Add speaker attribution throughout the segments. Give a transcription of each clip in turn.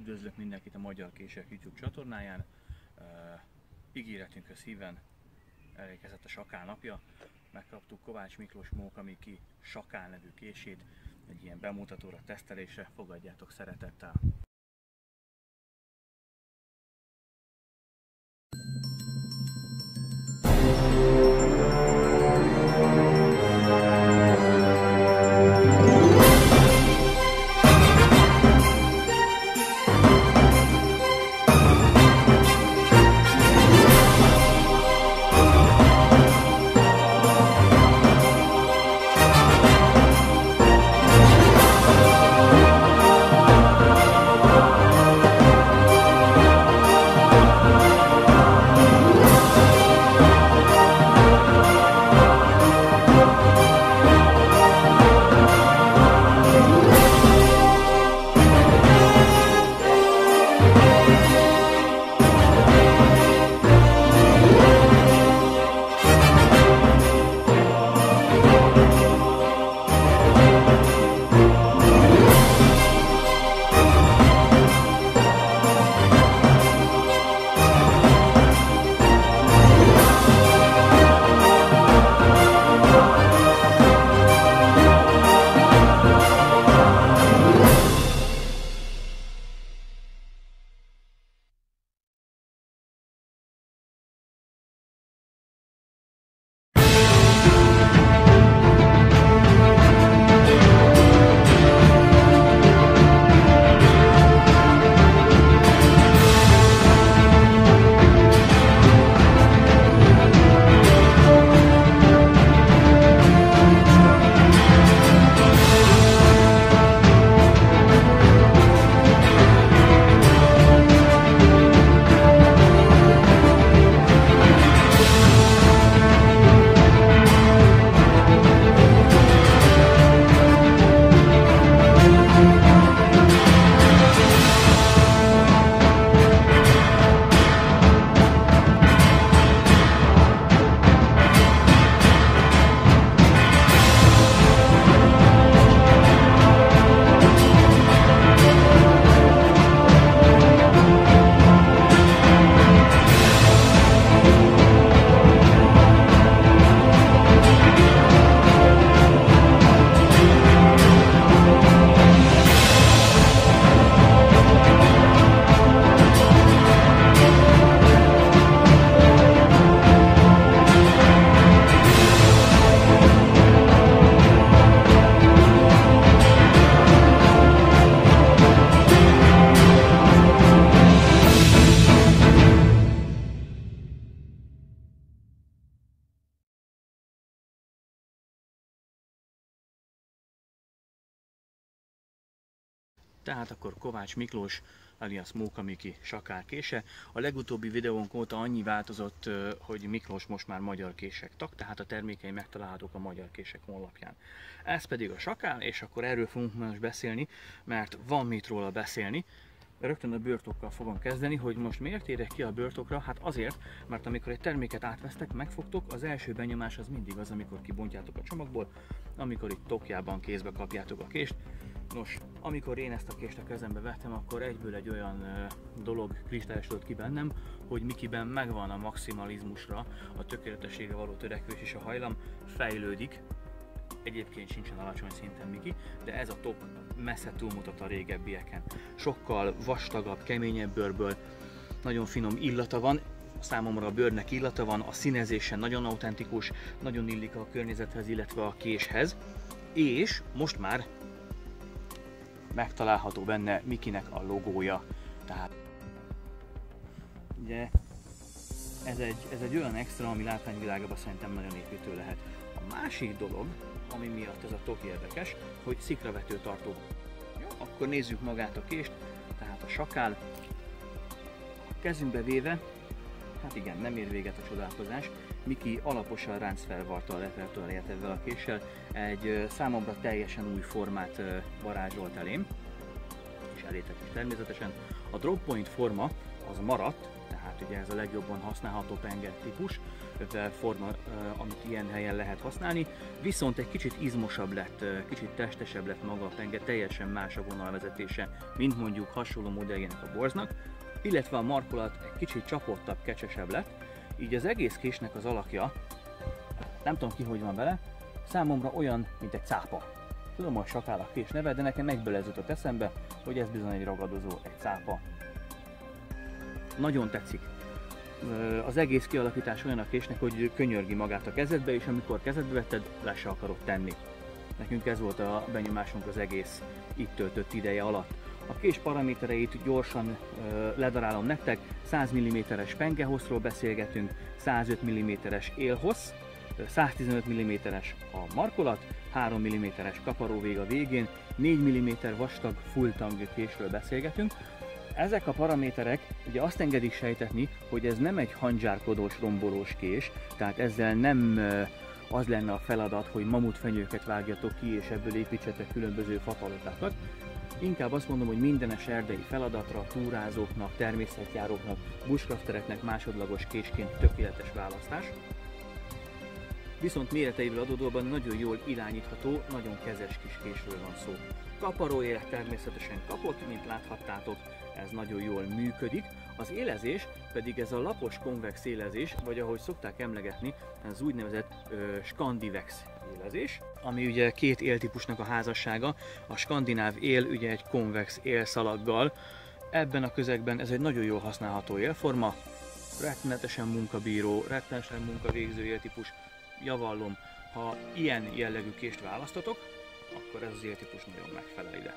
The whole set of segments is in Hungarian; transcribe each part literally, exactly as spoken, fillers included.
Speaker 1: Üdvözlök mindenkit a Magyar Kések YouTube csatornáján. Uh, ígéretünkhöz híven elérkezett a Sakál napja. Megkaptuk Kovács Miklós Móka Miki Sakál nevű kését. Egy ilyen bemutatóra, tesztelésre, fogadjátok szeretettel! Tehát akkor Kovács Miklós alias Móka Miki Sakál kése. A legutóbbi videónk óta annyi változott, hogy Miklós most már Magyar Kések tag, tehát a termékei megtalálhatók a Magyar Kések honlapján. Ez pedig a Sakál, és akkor erről fogunk most beszélni, mert van mit róla beszélni. Rögtön a bőrtokkal fogom kezdeni, hogy most miért érek ki a bőrtokra? Hát azért, mert amikor egy terméket átvesztek, megfogtok, az első benyomás az mindig az, amikor kibontjátok a csomagból, amikor itt tokjában kézbe kapjátok a kést. Nos, amikor én ezt a kést a kezembe vettem, akkor egyből egy olyan ö, dolog kristályosodott ki bennem, hogy Mikiben megvan a maximalizmusra, a tökéletességre való törekvés és a hajlam fejlődik. Egyébként sincsen alacsony szinten Miki, de ez a top messze túlmutat a régebbieken. Sokkal vastagabb, keményebb bőrből, nagyon finom illata van, számomra a bőrnek illata van, a színezése nagyon autentikus, nagyon illik a környezethez, illetve a késhez, és most már megtalálható benne Mikinek a logója. Tehát ugye ez egy, ez egy olyan extra, ami látványvilágában szerintem nagyon építő lehet. A másik dolog, ami miatt ez a tok érdekes, hogy szikravető tartó. Jó, akkor nézzük magát a kést, tehát a Sakál. Kezünkbe véve, hát igen, nem ér véget a csodálkozás. Miki alaposan ráncfelvarta a repertoárját ezzel a késsel, egy számomra teljesen új formát varázsolt elém, és elétek is természetesen. A drop point forma az maradt, tehát ugye ez a legjobban használható penger típus, forma, amit ilyen helyen lehet használni, viszont egy kicsit izmosabb lett, kicsit testesebb lett maga a penge, teljesen más a vonalvezetése, mint mondjuk hasonló modelljének a borznak, illetve a markolat egy kicsit csapottabb, kecsesebb lett, így az egész késnek az alakja, nem tudom ki hogy van vele, számomra olyan, mint egy cápa. Tudom, hogy sakál a kés neve, de nekem egyből ez jutott eszembe, hogy ez bizony egy ragadozó, egy cápa. Nagyon tetszik. Az egész kialakítás olyan a késnek, hogy könyörgi magát a kezedbe, és amikor kezedbe vetted, le se akarod tenni. Nekünk ez volt a benyomásunk az egész itt töltött ideje alatt. A kés paramétereit gyorsan ledarálom nektek, száz milliméteres pengehosszról beszélgetünk, százöt milliméteres élhossz, száztizenöt milliméteres a markolat, három milliméteres kaparóvég a végén, négy milliméter vastag fulltang késről beszélgetünk. Ezek a paraméterek ugye azt engedik sejtetni, hogy ez nem egy handzsárkodós, rombolós kés, tehát ezzel nem az lenne a feladat, hogy mamutfenyőket vágjatok ki és ebből építsetek különböző fapalotákat. Inkább azt mondom, hogy mindenes erdei feladatra, túrázóknak, természetjáróknak, bushcraftereknek másodlagos késként tökéletes választás. Viszont méreteiből adódóan nagyon jól irányítható, nagyon kezes kis késről van szó. Kaparóélet természetesen kapott, mint láthattátok, ez nagyon jól működik. Az élezés pedig ez a lapos konvex élezés, vagy ahogy szokták emlegetni, ez úgynevezett ö, skandivex élezés, ami ugye két éltípusnak a házassága. A skandináv él ugye egy konvex élszalaggal. Ebben a közegben ez egy nagyon jól használható élforma, rettenetesen munkabíró, rettenetesen munkavégző éltípus. Javallom, ha ilyen jellegű kést választatok, akkor ez az éltípus nagyon megfelel ide.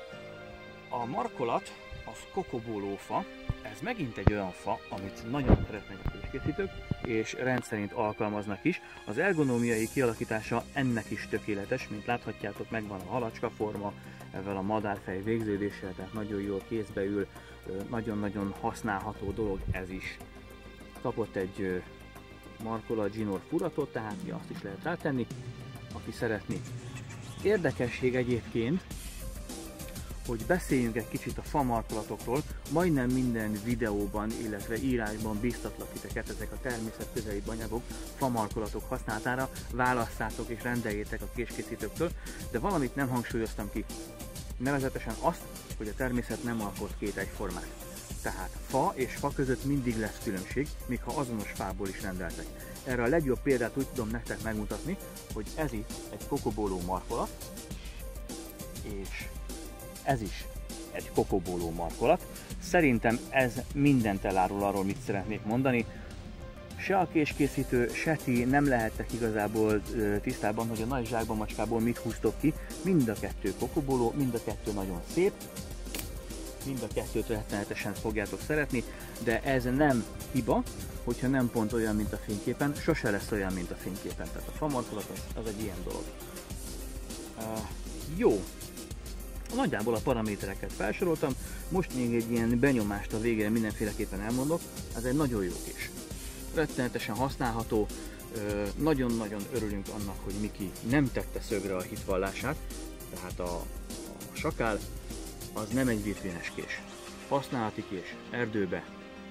Speaker 1: A markolat, az kokobólófa, ez megint egy olyan fa, amit nagyon szeretnek a késkészítők, és rendszerint alkalmaznak is. Az ergonómiai kialakítása ennek is tökéletes, mint láthatjátok, megvan a halacska forma, ezzel a madárfej végződéssel, tehát nagyon jól kézbe ül, nagyon-nagyon használható dolog ez is. Kapott egy markolat zsinór furatot, tehát ja, azt is lehet rátenni, aki szeretni. Érdekesség egyébként, hogy beszéljünk egy kicsit a fa markolatokról. Majdnem minden videóban, illetve írásban bíztatlak titeket ezek a természetközeli anyagok, fa markolatok használatára, válasszátok és rendeljétek a késkészítőktől, de valamit nem hangsúlyoztam ki. Nevezetesen azt, hogy a természet nem alkot két egyformát. Tehát fa és fa között mindig lesz különbség, még ha azonos fából is rendeltek. Erre a legjobb példát úgy tudom nektek megmutatni, hogy ez itt egy kokobóló markolat, és ez is egy kokobóló markolat. Szerintem ez mindent elárul arról, mit szeretnék mondani. Se a késkészítő, se ti nem lehettek igazából tisztában, hogy a nagy zsákba macskából mit húztok ki. Mind a kettő kokobóló, mind a kettő nagyon szép. Mind a kettőt rettenetesen fogjátok szeretni, de ez nem hiba, hogyha nem pont olyan, mint a fényképen, sose lesz olyan, mint a fényképen. Tehát a fa markolat az, az egy ilyen dolog. Uh, jó, nagyjából a paramétereket felsoroltam, most még egy ilyen benyomást a végére mindenféleképpen elmondok. Ez egy nagyon jó kés. Rettenetesen használható, nagyon-nagyon örülünk annak, hogy Miki nem tette szögre a hitvallását, tehát a, a sakál az nem egy vitrínes kés. Használati kés, erdőbe,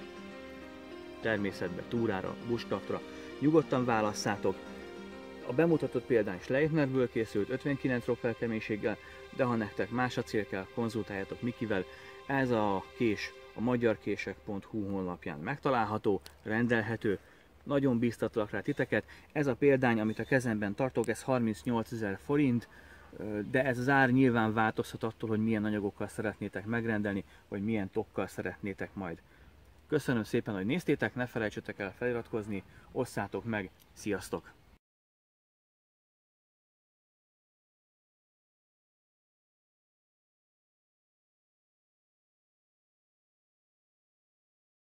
Speaker 1: természetbe, túrára, bushcraftra, nyugodtan válasszátok. A bemutatott példány Schleifnerből készült ötvenkilenc rokfel keménységgel, de ha nektek más a cél kell, konzultáljatok Mikivel. Ez a kés a magyarkések pont hu honlapján megtalálható, rendelhető. Nagyon bíztatlak rá titeket. Ez a példány, amit a kezemben tartok, ez harmincnyolcezer forint, de ez az ár nyilván változhat attól, hogy milyen anyagokkal szeretnétek megrendelni, vagy milyen tokkal szeretnétek majd. Köszönöm szépen, hogy néztétek, ne felejtsetek el feliratkozni, osszátok meg, sziasztok!